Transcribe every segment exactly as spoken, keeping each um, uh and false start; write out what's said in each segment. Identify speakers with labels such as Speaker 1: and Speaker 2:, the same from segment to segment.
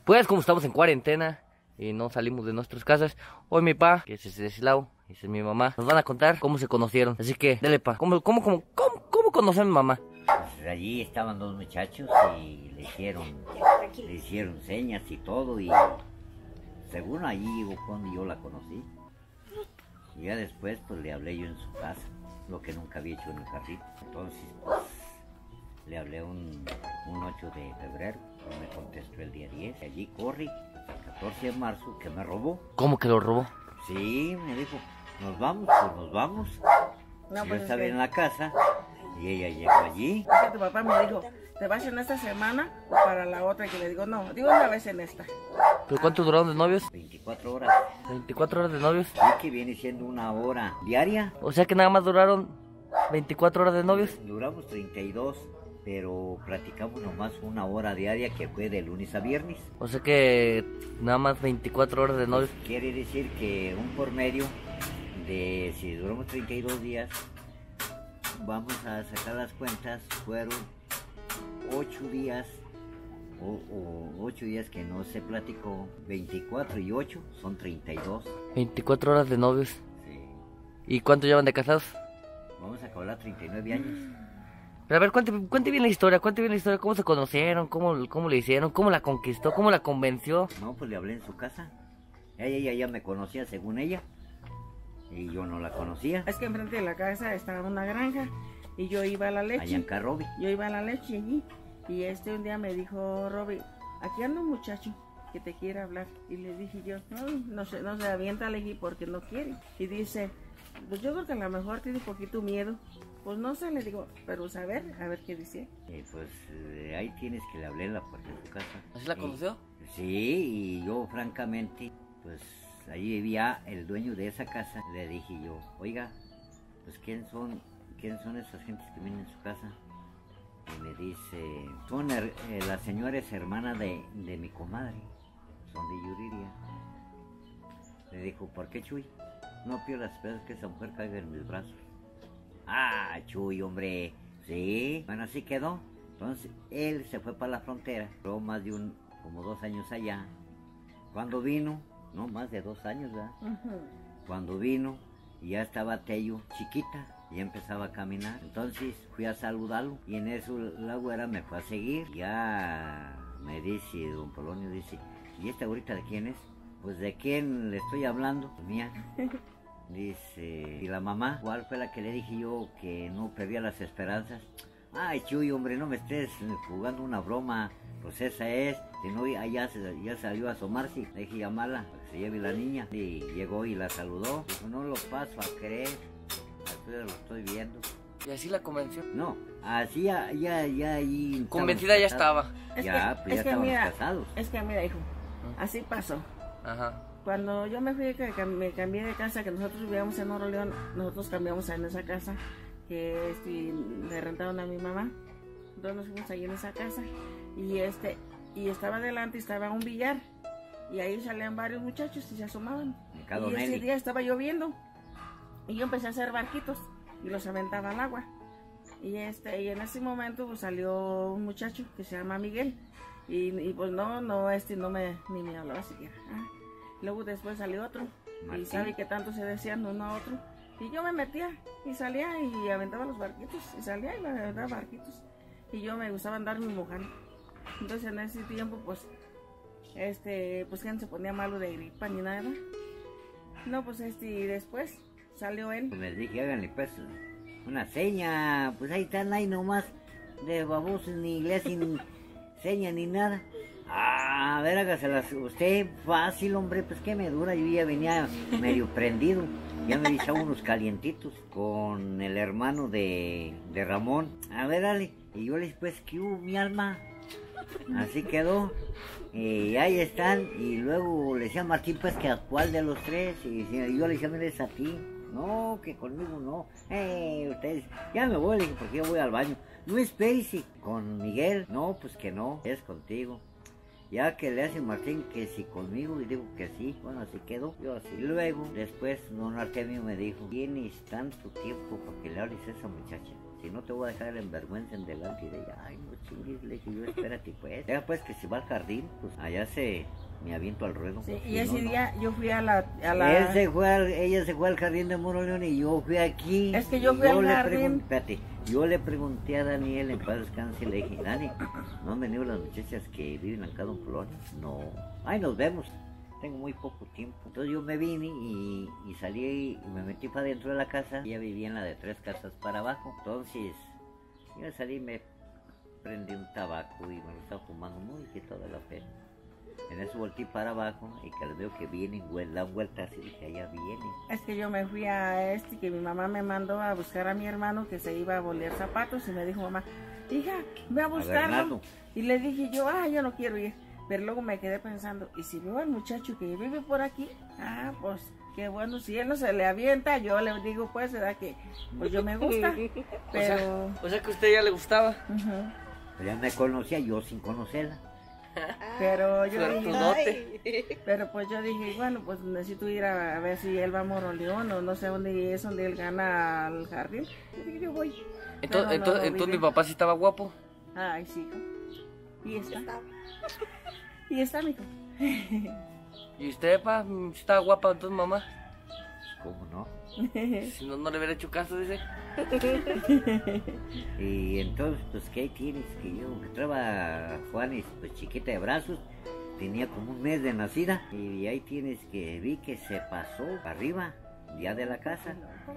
Speaker 1: Pues como estamos en cuarentena y no salimos de nuestras casas, hoy mi pa, que es Esteslao, y esa es mi mamá, nos van a contar cómo se conocieron. Así que, dele pa, ¿cómo, cómo, cómo, cómo, cómo conoció a mi mamá?
Speaker 2: Pues allí estaban dos muchachos y le hicieron, le hicieron señas y todo, y según allí fue cuando yo la conocí. Y ya después pues le hablé yo en su casa, lo que nunca había hecho en el carrito. Entonces pues le hablé un, un ocho de febrero, me contestó el día diez, y allí corrí, el catorce de marzo, que me robó.
Speaker 1: ¿Cómo que lo robó?
Speaker 2: Sí, me dijo, nos vamos, pues nos vamos.
Speaker 3: No,
Speaker 2: Yo
Speaker 3: pues
Speaker 2: estaba
Speaker 3: es que-
Speaker 2: en la casa y ella llegó allí.
Speaker 3: Es que tu papá me dijo, ¿te vas en esta semana o para la otra? Que le digo, no, digo una vez en esta.
Speaker 1: ¿Pero cuánto duraron de novios?
Speaker 2: veinticuatro horas,
Speaker 1: veinticuatro horas de novios.
Speaker 2: y que viene siendo una hora diaria.
Speaker 1: O sea que nada más duraron veinticuatro horas de novios.
Speaker 2: Duramos treinta y dos, pero platicamos nomás una hora diaria, que fue de lunes a viernes.
Speaker 1: O sea que nada más veinticuatro horas de novios.
Speaker 2: Quiere decir que un por medio de, si duramos treinta y dos días, vamos a sacar las cuentas, fueron ocho días, o, o ocho días que no se platicó, veinticuatro y ocho son treinta y dos.
Speaker 1: veinticuatro horas de novios.
Speaker 2: Sí.
Speaker 1: ¿Y cuánto llevan de casados?
Speaker 2: Vamos a acabar treinta y nueve años.
Speaker 1: Pero a ver, cuente, cuente bien la historia, cuente bien la historia, cómo se conocieron, cómo, cómo le hicieron, cómo la conquistó, cómo la convenció.
Speaker 2: No, pues le hablé en su casa. Ella, ella ya me conocía según ella, y yo no la conocía.
Speaker 3: Es que enfrente de la casa estaba una granja y yo iba a la
Speaker 2: Allá en
Speaker 3: leche.
Speaker 2: Carrobi.
Speaker 3: Yo iba a la leche allí y este un día me dijo, Roby, aquí anda un muchacho que te quiere hablar. Y le dije yo, no, no se, no se avienta, le dije, porque no quiere. Y dice, pues yo creo que a lo mejor tiene un poquito miedo. Pues no sé, le digo, pero a ver, a ver qué dice.
Speaker 2: Y pues eh, ahí tienes que le hablé en la puerta de su casa.
Speaker 1: ¿Así la
Speaker 2: Y-
Speaker 1: conoció?
Speaker 2: Sí, y yo francamente, pues ahí vivía el dueño de esa casa. Le dije yo, oiga, pues ¿quién son, quién son esas gentes que vienen en su casa? Y me dice, son her- eh, la señora es hermana de, de mi comadre, son de Yuriria. Le dijo, ¿por qué, Chuy? No pierdas esperanza que esa mujer caiga en mis brazos. Ah, Chuy, hombre, sí, bueno, así quedó. Entonces él se fue para la frontera, duró más de un, como dos años allá. Cuando vino, no, más de dos años, ¿verdad?
Speaker 3: Ujú.
Speaker 2: Cuando vino, ya estaba Tello chiquita, ya empezaba a caminar. Entonces fui a saludarlo y en eso la güera me fue a seguir. Ya me dice don Polonio, dice, ¿y esta ahorita de quién es? Pues de quién le estoy hablando, mía. Dice, ¿y la mamá? ¿Cuál fue la que le dije yo que no perdía las esperanzas? Ay, Chuy, hombre, no me estés jugando una broma. Pues esa es, si no, ya, ya, se- ya salió a asomarse. Le dije, llamarla, para que se lleve la niña. Y llegó y la saludó. Dijo, no lo paso a creer, así lo estoy viendo.
Speaker 1: Y así la convenció.
Speaker 2: No, así ya, ya, ya ahí...
Speaker 1: Convencida ya
Speaker 2: estábamos
Speaker 1: estaba.
Speaker 3: Es
Speaker 2: Ya,
Speaker 3: que-
Speaker 2: pues ya
Speaker 3: es que
Speaker 2: estábamos
Speaker 3: mira,
Speaker 2: casados.
Speaker 3: Es que mira, hijo, así pasó.
Speaker 1: Ajá.
Speaker 3: Cuando yo me fui, que cam- me cambié de casa, que nosotros vivíamos en Oro León, nosotros cambiamos en esa casa, que este, le rentaron a mi mamá. Entonces nos fuimos ahí en esa casa y este y estaba adelante y estaba un billar y ahí salían varios muchachos y se asomaban.
Speaker 2: En cada
Speaker 3: Y ese
Speaker 2: Nelly.
Speaker 3: día estaba lloviendo y yo empecé a hacer barquitos y los aventaba al agua. Y este y en ese momento pues, salió un muchacho que se llama Miguel y, y, pues no no este no me ni me hablaba siquiera. Ah, luego después salió otro
Speaker 2: Martín.
Speaker 3: y sabe que tanto se decían uno a otro y yo me metía y salía y aventaba los barquitos y salía y me aventaba barquitos y yo me gustaba andar mojando. Entonces en ese tiempo pues este pues que no se ponía malo de gripa ni nada. No, pues este y después salió él.
Speaker 2: Les dije, háganle pues una seña, pues ahí están ahí nomás, de babosos, ni inglés, ni seña, ni nada. Ah, a ver, hágaselas usted fácil, hombre, pues que me dura, yo ya venía medio prendido, ya me hice unos calientitos con el hermano de, de Ramón. A ver, dale, y yo les pues, ¿qué hubo, mi alma? Así quedó, y ahí están, y luego le decía a Martín pues que a cuál de los tres, y yo le decía, mira, es a ti. No, que conmigo no. Eh, ustedes, ya me voy, le dije, porque yo voy al baño. No, espérese, con Miguel. No, pues que no, es contigo. Ya que le hace Martín que si conmigo, y digo que sí, bueno, así quedó. Yo así. Luego, después, don Artemio me dijo, tienes tanto tiempo para que le hables a esa muchacha. Si no te voy a dejar en vergüenza en delante de ella. Ay, no chingues, le dije yo, espérate pues. Ya pues que si va al jardín, pues allá se me aviento al ruedo.
Speaker 3: Sí,
Speaker 2: Pues,
Speaker 3: y
Speaker 2: si
Speaker 3: ese
Speaker 2: no,
Speaker 3: día
Speaker 2: no.
Speaker 3: yo fui a la... A la...
Speaker 2: Él se fue al- ella se fue al jardín de Moroleón y yo fui aquí.
Speaker 3: Es que yo
Speaker 2: Y
Speaker 3: fui al
Speaker 2: le
Speaker 3: jardín.
Speaker 2: pregun- Espérate, yo le pregunté a Daniel en paz descanse y le dije, Dani, ¿no han venido las muchachas que viven acá en Polonia? No. Ay, nos vemos. Tengo muy poco tiempo. Entonces yo me vine y, y salí y me metí para dentro de la casa. Ella vivía en la de tres casas para abajo. Entonces yo salí y me prendí un tabaco y me lo estaba fumando muy que toda la pena. En eso volteé para abajo y que le veo que vienen, vuel- dan vueltas y dije, allá viene.
Speaker 3: Es que yo me fui a este, que mi mamá me mandó a buscar a mi hermano que se iba a bolear zapatos y me dijo mamá, hija, ve a buscarlo.
Speaker 2: Bernardo.
Speaker 3: Y le dije yo, ah, yo no quiero ir. Pero luego me quedé pensando, ¿y si veo al muchacho que vive por aquí? Ah, pues qué bueno, si él no se le avienta, yo le digo, pues, ¿verdad que? Pues yo me gusta. Pero...
Speaker 1: O sea, o sea que a usted ya le gustaba.
Speaker 3: Ujú.
Speaker 2: Ella me conocía, yo sin conocerla.
Speaker 3: Pero yo dije,
Speaker 1: Suertudote.
Speaker 3: pero pues yo dije, bueno, pues necesito ir a, a ver si él va a Moroleón o no sé dónde es donde él gana al jardín. Yo dije, yo voy.
Speaker 1: Entonces,
Speaker 3: Pero no
Speaker 1: entonces,
Speaker 3: lo
Speaker 1: entonces
Speaker 3: vi.
Speaker 1: mi papá sí estaba guapo.
Speaker 3: Ay, sí, hijo. Y está. Y está, mijo.
Speaker 1: Y usted, pa, mm, sí estaba guapa entonces mamá.
Speaker 2: ¿Cómo no?
Speaker 1: Si no, no le hubiera hecho caso, dice.
Speaker 2: Y entonces, pues, ¿qué tienes? Que yo entraba a Juanes, pues, chiquita de brazos, tenía como un mes de nacida, y ahí tienes que vi que se pasó para arriba, ya de la casa.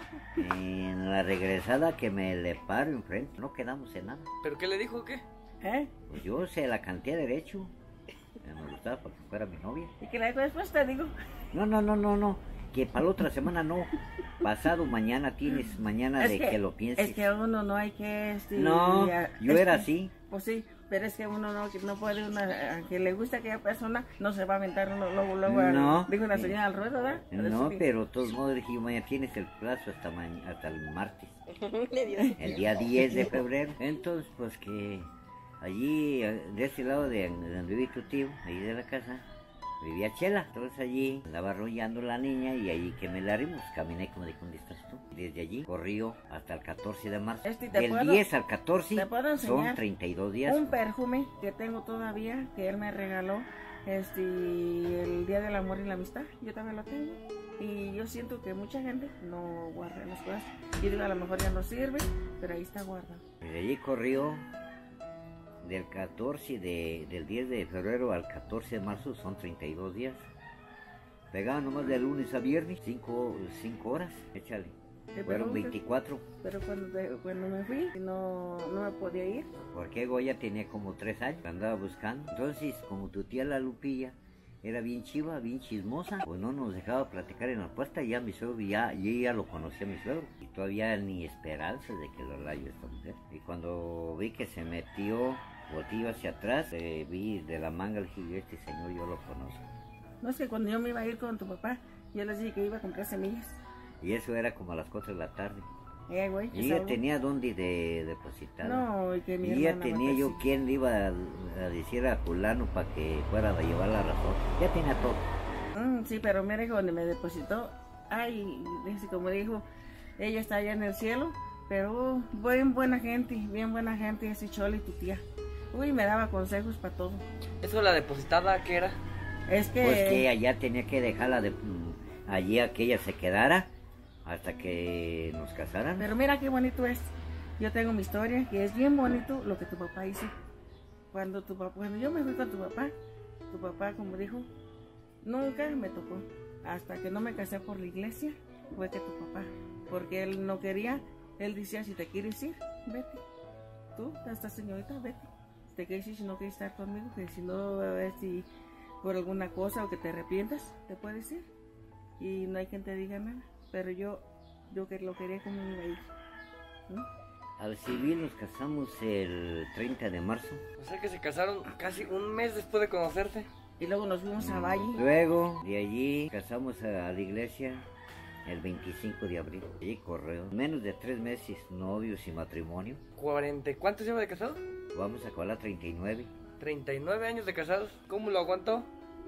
Speaker 2: En la regresada que me le paro enfrente, no quedamos en nada.
Speaker 1: ¿Pero qué le dijo o qué?
Speaker 3: ¿Eh?
Speaker 2: Pues yo se la canté derecho, me gustaba para que fuera mi novia.
Speaker 3: Y que la después te digo.
Speaker 2: No, no, no, no, no, que para la otra semana no, pasado mañana tienes, mañana de que, lo pienses.
Speaker 3: Es que a uno no hay que... Este,
Speaker 2: No,
Speaker 3: a-
Speaker 2: yo
Speaker 3: es
Speaker 2: era
Speaker 3: que-
Speaker 2: así.
Speaker 3: Pues sí, pero es que uno no, que no puede, una, a que le gusta a aquella persona, no se va a aventar uno luego, luego, al-
Speaker 2: No.
Speaker 3: dijo una señora al ruedo, ¿verdad?
Speaker 2: No,
Speaker 3: Sí.
Speaker 2: pero de todos modos dije, mañana tienes el plazo hasta, ma- hasta el martes, el día diez de febrero. Entonces, pues que allí, eh, de ese lado de donde vivía tu tío, ahí de la casa, vivía Chela. Entonces allí andaba arrollando la niña y allí que me la rimos, caminé como de ¿dónde estás tú? Desde allí corrió hasta el catorce de marzo.
Speaker 3: Este, ¿te
Speaker 2: Del
Speaker 3: puedo-
Speaker 2: diez al catorce
Speaker 3: te puedo
Speaker 2: son
Speaker 3: enseñar
Speaker 2: treinta y dos días.
Speaker 3: Un perfume que tengo todavía, que él me regaló, este, el Día del Amor y la Amistad, yo también lo tengo. Y yo siento que mucha gente no guarda las cosas. Yo digo, a lo mejor ya no sirve, pero ahí está guardado.
Speaker 2: Desde allí corrió del catorce de, del diez de febrero al catorce de marzo, son treinta y dos días. Pegaba nomás de lunes a viernes, cinco horas, échale.
Speaker 3: Sí,
Speaker 2: Fueron
Speaker 3: pero-
Speaker 2: veinticuatro,
Speaker 3: Pero cuando, te- cuando me fui, no, no me podía ir.
Speaker 2: porque Goya tenía como tres años, la andaba buscando. Entonces, como tu tía la Lupilla era bien chiva, bien chismosa, pues no nos dejaba platicar en la puerta. Ya mi suegro, ya, yo ya lo conocía a mi suegro, y todavía ni esperanza de que lo rayo esta mujer. Y cuando vi que se metió, volteé hacia atrás, eh, vi de la manga, le dije, yo, este señor yo lo conozco.
Speaker 3: No es que cuando yo me iba a ir con tu papá, yo les dije que iba a comprar semillas.
Speaker 2: Y eso era como a las cuatro de la tarde.
Speaker 3: Eh, güey,
Speaker 2: Y
Speaker 3: ¿qué
Speaker 2: ella
Speaker 3: sabe?
Speaker 2: tenía dónde de depositar.
Speaker 3: No, y que mi
Speaker 2: Y ya
Speaker 3: hermana
Speaker 2: tenía yo
Speaker 3: Matasi.
Speaker 2: quien le iba a, a decir a fulano para que fuera a llevar la razón. Ya tenía todo.
Speaker 3: Mm, sí, pero mire que donde me depositó, ay, dice, como dijo, ella está allá en el cielo, pero bien buena gente, bien buena gente, ese Chole y tu tía. Uy, me daba consejos para todo.
Speaker 1: ¿Eso la depositada qué era?
Speaker 3: Es que,
Speaker 2: Pues que allá tenía que dejarla de mm, allí a que ella se quedara hasta que nos casaran.
Speaker 3: pero mira qué bonito es. Yo tengo mi historia, que es bien bonito lo que tu papá hizo. Cuando tu papá, cuando yo me fui con tu papá, tu papá, como dijo, nunca me tocó. Hasta que no me casé por la iglesia, fue que tu papá, porque él no quería, él decía, si te quieres ir, vete. Tú, esta señorita, vete. Si te quieres ir, si no quieres estar conmigo, que si no, a ver si por alguna cosa o que te arrepientas, te puedes ir. Y no hay quien te diga nada. Pero yo, yo que lo quería como me iba a ir. ¿no?
Speaker 2: Al civil nos casamos el treinta de marzo.
Speaker 1: O sea que se casaron casi un mes después de conocerse.
Speaker 3: Y luego nos fuimos a Valle.
Speaker 2: Luego de allí casamos a la iglesia el veinticinco de abril. Y correo. Menos de tres meses novios y matrimonio.
Speaker 1: cuarenta, ¿cuántos lleva de casado?
Speaker 2: Vamos a acabar a treinta y nueve.
Speaker 1: treinta y nueve años de casados. ¿Cómo lo aguantó?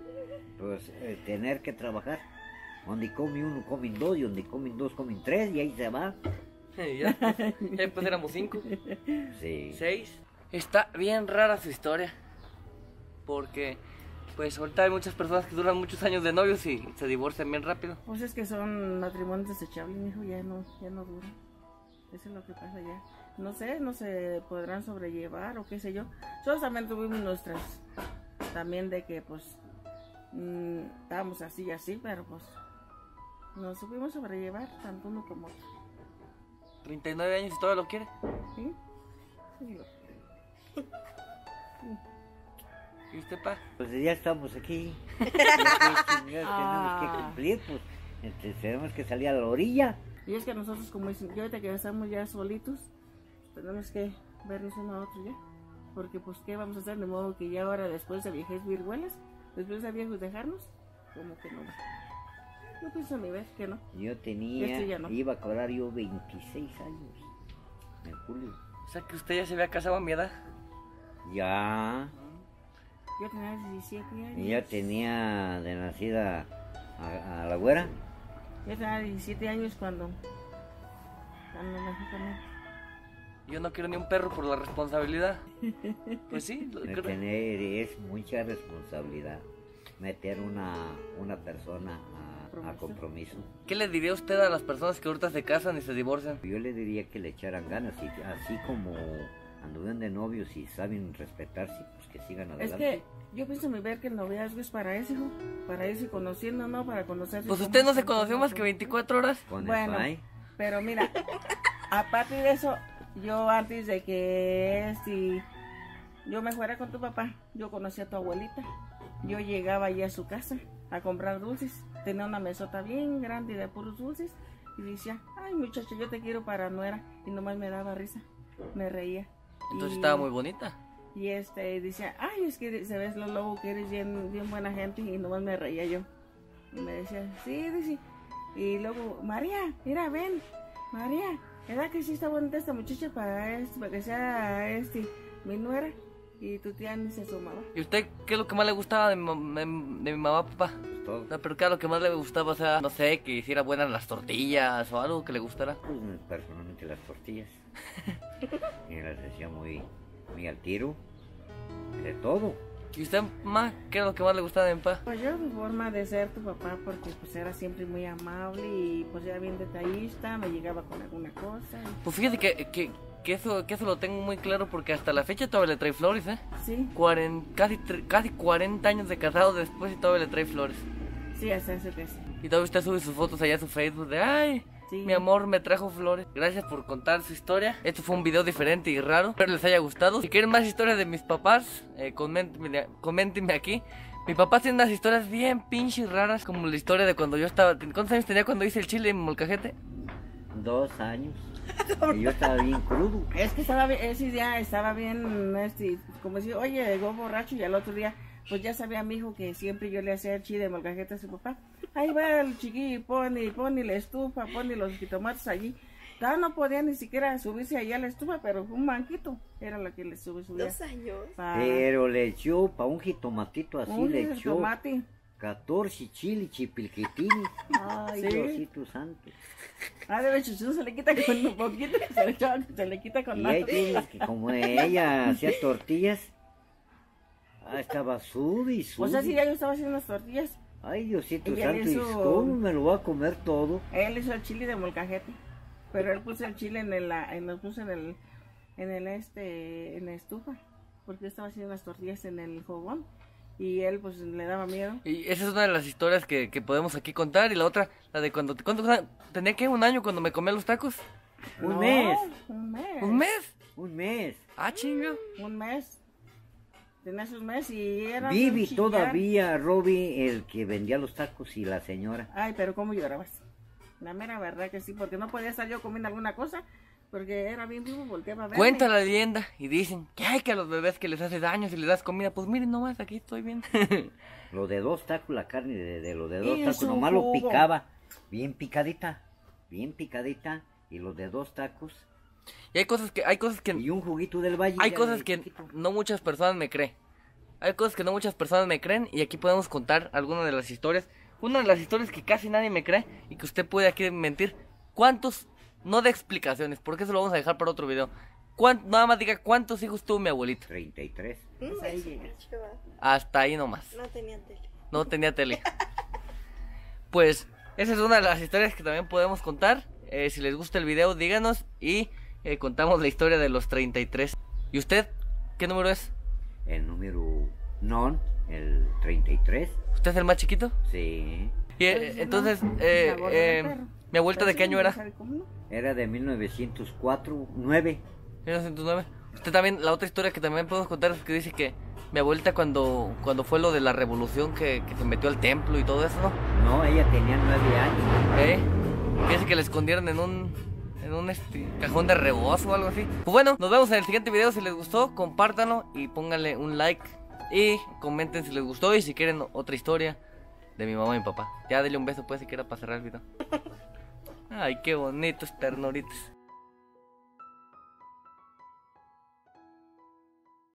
Speaker 2: Pues eh, tener que trabajar. Donde come uno, comen dos, y donde comen dos, comen tres, y ahí se va.
Speaker 1: ya, pues, ya después éramos cinco.
Speaker 2: Sí.
Speaker 1: Seis. Está bien rara su historia. Porque, pues ahorita hay muchas personas que duran muchos años de novios y se divorcian bien rápido.
Speaker 3: Pues es que son matrimonios desechables, mijo, ya no, ya no duran. Eso es lo que pasa ya. No sé, no se podrán sobrellevar o qué sé yo. Nosotros también tuvimos nuestras, también de que pues mmm, estábamos así y así, pero pues nos supimos sobrellevar tanto uno como otro.
Speaker 1: treinta y nueve años y todavía lo quiere.
Speaker 3: ¿Sí? Sí, lo-
Speaker 1: ¿Y usted, pa?
Speaker 2: Pues ya estamos aquí. Ya qué chingados tenemos que
Speaker 3: Ah.
Speaker 2: cumplir, pues. Entonces, tenemos que salir a la orilla.
Speaker 3: Y es que nosotros, como dicen, yo ahorita que estamos ya solitos, tenemos que vernos uno a otro ya. Porque pues, ¿qué vamos a hacer? De modo que ya ahora, después de viejes viruelas, después de viejos dejarnos, como que no va. Yo pienso a mi vez que no.
Speaker 2: Yo tenía,
Speaker 3: Este ya no.
Speaker 2: iba a cobrar yo veintiséis años. En julio.
Speaker 1: O sea que usted ya se había casado a mi edad.
Speaker 2: Ya.
Speaker 3: Yo tenía diecisiete años.
Speaker 2: Y ya tenía de nacida a, a la güera.
Speaker 3: Yo tenía diecisiete años cuando... Cuando me fui con él.
Speaker 1: Yo no quiero ni un perro por la responsabilidad. Pues sí, lo
Speaker 2: De
Speaker 1: creo.
Speaker 2: tener es mucha responsabilidad. Meter una, una persona a, a
Speaker 3: Compromiso.
Speaker 2: compromiso.
Speaker 1: ¿Qué le diría usted a las personas que ahorita se casan y se divorcian?
Speaker 2: Yo le diría que le echaran ganas. Y así como anduvieron de novios y saben respetarse, pues que sigan
Speaker 3: Es
Speaker 2: adelante.
Speaker 3: que yo pienso mi ver que el noviazgo es para eso, hijo. Para irse conociendo, ¿no? Para conocerse.
Speaker 1: Pues
Speaker 3: cómo
Speaker 1: usted no se
Speaker 3: cómo-
Speaker 1: conoció más que
Speaker 3: cómo-
Speaker 1: veinticuatro horas.
Speaker 2: Con
Speaker 3: Bueno.
Speaker 2: el pai.
Speaker 3: Pero mira, aparte de eso, yo antes de que este, yo me fuera con tu papá, yo conocí a tu abuelita. Yo llegaba allí a su casa a comprar dulces. Tenía una mesota bien grande de puros dulces. Y decía, ay muchacho, yo te quiero para nuera. Y nomás me daba risa, me reía.
Speaker 1: Entonces
Speaker 3: Y-
Speaker 1: estaba muy bonita.
Speaker 3: Y este decía, ay, es que se ves lo lobo que eres bien, bien buena gente. Y nomás me reía yo. Y me decía, sí, dice. Y luego, María, mira, ven, María, ¿verdad que sí está bonita esta muchacha para, este, para que sea este, mi nuera? Y tu tía ni se sumaba.
Speaker 1: ¿Y usted qué es lo que más le gustaba de mi, mam- de, de mi mamá, papá?
Speaker 2: Pues todo.
Speaker 1: No, pero ¿qué es lo que más le gustaba? O sea, no sé, que hiciera buenas las tortillas o algo que le gustara.
Speaker 2: Pues personalmente las tortillas. Y las hacía muy, muy al tiro. De todo.
Speaker 1: ¿Y usted, mamá, qué es lo que más le gustaba de mi papá?
Speaker 3: Pues yo, mi forma de ser tu papá, porque pues era siempre muy amable y pues era bien detallista, me llegaba con alguna cosa. y-
Speaker 1: Pues fíjate que, que, que, eso, que eso lo tengo muy claro porque hasta la fecha todavía le trae flores, ¿eh?
Speaker 3: Sí,
Speaker 1: Cuaren- casi, tre- casi cuarenta años de casado después y todavía le trae flores.
Speaker 3: sí, hasta eso que sí.
Speaker 1: Y todavía usted sube sus fotos allá a su Facebook de ay,
Speaker 3: Sí.
Speaker 1: mi amor me trajo flores. Gracias por contar su historia. Esto fue un video diferente y raro. Espero les haya gustado. Si quieren más historias de mis papás, eh, coméntenme, coméntenme aquí. Mi papá tiene unas historias bien pinches raras, como la historia de cuando yo estaba... ¿Cuántos años tenía cuando hice el chile en molcajete?
Speaker 2: Dos años. Y yo estaba bien crudo.
Speaker 3: Es que estaba bien, ese día estaba bien, este, como decir, oye, llegó borracho y al otro día, pues ya sabía mi hijo que siempre yo le hacía el chile de molcajete a su papá. Ahí va el chiquillo y pone, pone la estufa, pone los jitomates allí. Ya no podía ni siquiera subirse allá a la estufa, pero un manquito era la que le sube, subía.
Speaker 4: Dos años.
Speaker 3: Pa-
Speaker 2: Pero le echó para un jitomatito así,
Speaker 3: un
Speaker 2: le echó
Speaker 3: jitomate.
Speaker 2: catorce chili chipilquitini. Ay,
Speaker 3: Sí.
Speaker 2: Diosito santo.
Speaker 3: Ah, de hecho, se le quita con un poquito, se le, echa- se le quita con
Speaker 2: Y
Speaker 3: nada.
Speaker 2: ahí tienes que como ella hacía tortillas, ah, estaba sube y sube.
Speaker 3: Pues así ya yo estaba haciendo las tortillas.
Speaker 2: Ay, Diosito
Speaker 3: Ella
Speaker 2: santo, ¿y
Speaker 3: hizo-
Speaker 2: cómo me lo va a comer todo?
Speaker 3: Él hizo el chile de molcajete, pero él puso el chile en el, en, lo puso en el, en el este, en la estufa, porque yo estaba haciendo las tortillas en el fogón y él pues le daba miedo.
Speaker 1: Y esa es una de las historias que, que podemos aquí contar. Y la otra, la de cuando... ¿Cuánto tenía que un año cuando me comía los tacos?
Speaker 2: Un
Speaker 3: No,
Speaker 2: mes,
Speaker 3: un mes,
Speaker 1: ¿Un mes?
Speaker 2: un mes.
Speaker 1: Ah, chingo.
Speaker 3: un mes. Tenía sus meses y era
Speaker 2: Vivi
Speaker 3: un chillar.
Speaker 2: todavía, Robbie, el que vendía los tacos y la señora.
Speaker 3: Ay, pero cómo llorabas. La mera verdad que sí, porque no podía estar yo comiendo alguna cosa, porque era bien vivo, volteaba a verme.
Speaker 1: Cuenta la leyenda y dicen que hay que a los bebés que les hace daño si les das comida. Pues miren nomás, aquí estoy bien.
Speaker 2: Lo de dos tacos, la carne de, de lo de dos
Speaker 3: Y
Speaker 2: tacos,
Speaker 3: su
Speaker 2: nomás lo
Speaker 3: jugo.
Speaker 2: picaba, bien picadita, bien picadita, y los de dos tacos,
Speaker 1: Y hay cosas que... Hay cosas que...
Speaker 2: y un juguito del valle.
Speaker 1: Hay
Speaker 2: ya
Speaker 1: cosas
Speaker 2: de
Speaker 1: que
Speaker 2: chiquito.
Speaker 1: no muchas personas me creen. Hay cosas que no muchas personas me creen y aquí podemos contar algunas de las historias. Una de las historias que casi nadie me cree y que usted puede aquí mentir. ¿Cuántos no de explicaciones, porque eso lo vamos a dejar para otro video. ¿Cuán- nada más diga cuántos hijos tuvo mi abuelito.
Speaker 2: treinta y tres.
Speaker 3: Pues ahí llega.
Speaker 1: Hasta ahí nomás.
Speaker 4: No tenía tele.
Speaker 1: No tenía tele. Pues esa es una de las historias que también podemos contar. Eh, si les gusta el video, díganos y eh, contamos la historia de los treinta y tres. ¿Y usted? ¿Qué número es?
Speaker 2: El número non, el treinta y tres.
Speaker 1: ¿Usted es el más chiquito?
Speaker 2: Sí.
Speaker 1: Y, eh, entonces, eh,
Speaker 3: La gorda del
Speaker 1: eh,
Speaker 3: perro.
Speaker 1: ¿mi abuelita de qué año era?
Speaker 3: ¿Sabe cómo no?
Speaker 2: Era de mil novecientos cuatro, nueve.
Speaker 1: mil novecientos nueve. Usted también, la otra historia que también podemos contar es que dice que mi abuelita cuando, cuando fue lo de la revolución que, que se metió al templo y todo eso, ¿no?
Speaker 2: No, ella tenía nueve años.
Speaker 1: ¿Eh? Que dice que la escondieron en un, en un este, cajón de rebozo o algo así. Pues bueno, nos vemos en el siguiente video. Si les gustó, compártanlo y pónganle un like. Y comenten si les gustó y si quieren otra historia de mi mamá y mi papá. Ya denle un beso pues si quiera para cerrar el video. Ay, qué bonitos ternuritos.